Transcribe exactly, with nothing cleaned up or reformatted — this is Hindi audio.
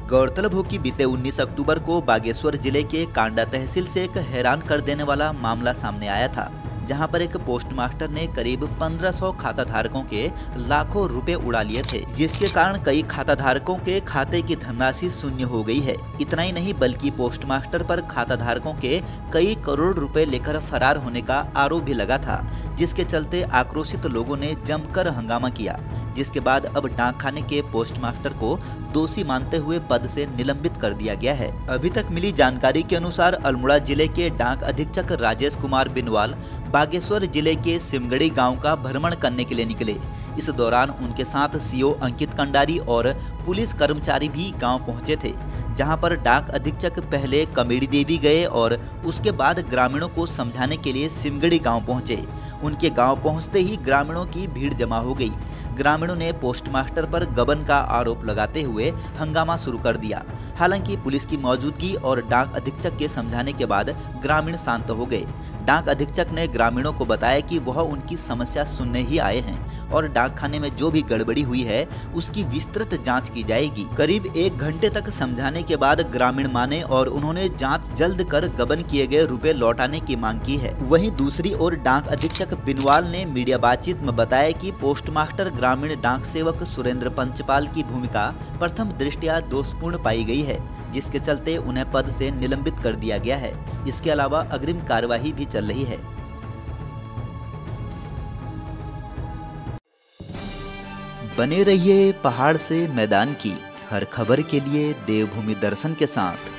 गौरतलब हो कि बीते उन्नीस अक्टूबर को बागेश्वर जिले के कांडा तहसील से एक हैरान कर देने वाला मामला सामने आया था, जहां पर एक पोस्टमास्टर ने करीब पंद्रह सौ खाता धारकों के लाखों रुपए उड़ा लिए थे, जिसके कारण कई खाता धारकों के खाते की धनराशि शून्य हो गई है। इतना ही नहीं बल्कि पोस्टमास्टर पर खाता धारकों के कई करोड़ रुपए लेकर फरार होने का आरोप भी लगा था, जिसके चलते आक्रोशित लोगों ने जमकर हंगामा किया, जिसके बाद अब डाक खाने के पोस्टमास्टर को दोषी मानते हुए पद से निलंबित कर दिया गया है। अभी तक मिली जानकारी के अनुसार अल्मोड़ा जिले के डाक अधीक्षक राजेश कुमार बिनवाल बागेश्वर जिले के सिमगड़ी गांव का भ्रमण करने के लिए निकले। इस दौरान उनके साथ सीओ अंकित कंडारी और पुलिस कर्मचारी भी गांव पहुंचे थे, जहां पर डाक अधीक्षक पहले कमेड़ी देवी गए और उसके बाद ग्रामीणों को समझाने के लिए सिमगड़ी गांव पहुंचे। उनके गांव पहुंचते ही ग्रामीणों की भीड़ जमा हो गई। ग्रामीणों ने पोस्टमास्टर पर गबन का आरोप लगाते हुए हंगामा शुरू कर दिया। हालांकि पुलिस की मौजूदगी और डाक अधीक्षक के समझाने के बाद ग्रामीण शांत हो गए। डाक अधीक्षक ने ग्रामीणों को बताया कि वह उनकी समस्या सुनने ही आए हैं और डाक खाने में जो भी गड़बड़ी हुई है उसकी विस्तृत जांच की जाएगी। करीब एक घंटे तक समझाने के बाद ग्रामीण माने और उन्होंने जांच जल्द कर गबन किए गए रुपए लौटाने की मांग की है। वहीं दूसरी ओर डाक अधीक्षक बिनवाल ने मीडिया बातचीत में बताया कि पोस्टमास्टर ग्रामीण डाक सेवक सुरेंद्र पंचपाल की भूमिका प्रथम दृष्टया दोषपूर्ण पाई गई है, जिसके चलते उन्हें पद से निलंबित कर दिया गया है। इसके अलावा अग्रिम कार्यवाही भी चल रही है। बने रहिए पहाड़ से मैदान की हर खबर के लिए देवभूमि दर्शन के साथ।